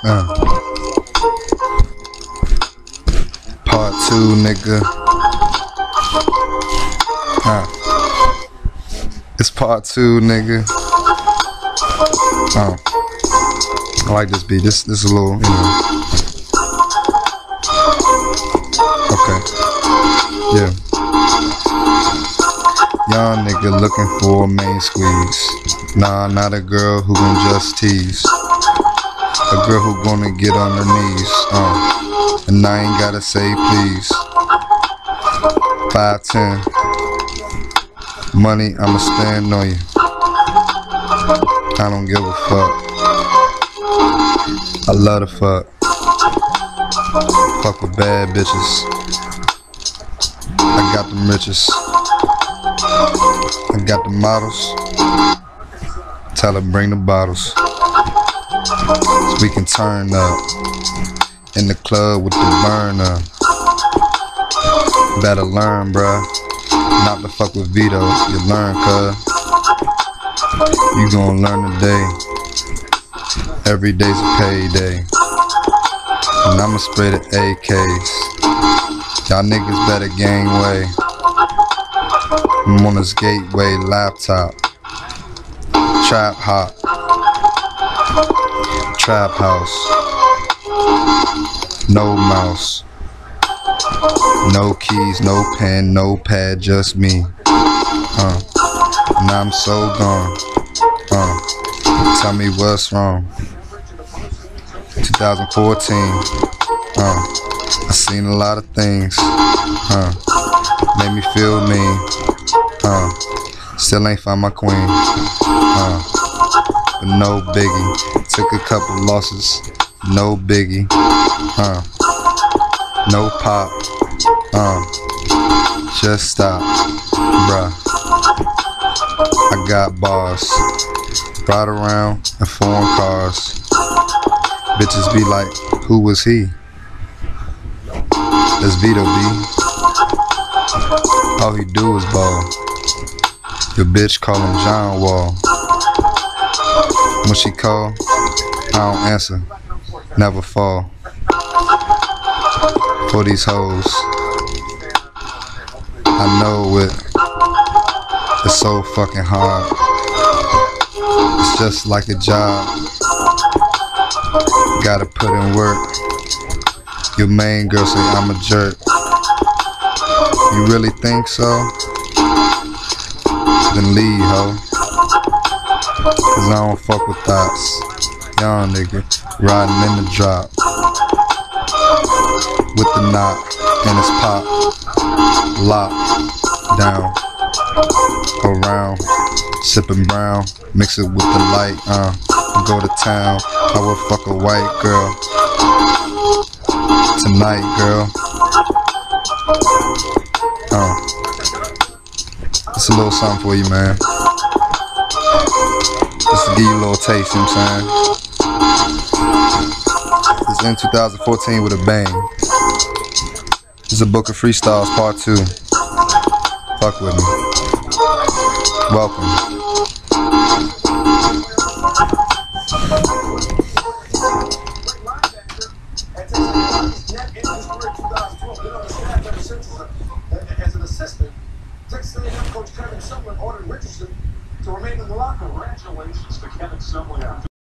Part 2, nigga. It's part 2, nigga. I like this beat. This is a little, you know. Okay. Yeah. Young nigga looking for a main squeeze. Nah, not a girl who gon' just tease. A girl who gonna get on her knees. And I ain't gotta say please. 5'10". Money, I'ma stand on you. I don't give a fuck. I love to fuck. Fuck with bad bitches. I got them riches. I got the models. Tell her bring the bottles. So we can turn up. In the club with the burner. Better learn, bruh. Not to fuck with Vito. You learn, cuz. You gon' learn today. Every day's a payday. And I'ma spray the AKs. Y'all niggas better gangway. I'm on this gateway laptop. Trap hop. Trap house. No mouse. No keys, no pen, no pad, just me. And I'm so gone. Tell me what's wrong. 2014. I seen a lot of things. Made me feel mean. Still ain't found my queen. But no biggie. Took a couple losses. No biggie. No pop. Just stop, bruh. I got bars. Ride around in foreign cars. Bitches be like, who was he? That's Vito B. All he do is ball. Your bitch call him John Wall. When she call, I don't answer. Never fall. For these hoes, I know it. It's so fucking hard. It's just like a job. Gotta put in work. Your main girl say I'm a jerk. You really think so? Then leave, ho. Cause I don't fuck with thoughts. Young nigga riding in the drop. With the knot and it's pop. Lock down. Around. Sipping brown. Mix it with the light. Go to town. I would fuck a white girl. Tonight, girl. It's a little something for you, man. Just to give you a little taste, you know what I'm saying? It's in 2014 with a bang. It's a book of freestyles, part 2. Fuck with me. Welcome. As an assistant, Texas A&M coach Kevin Sumlin ordered Richardson to remain in the locker room. Congratulations to Kevin Sumlin.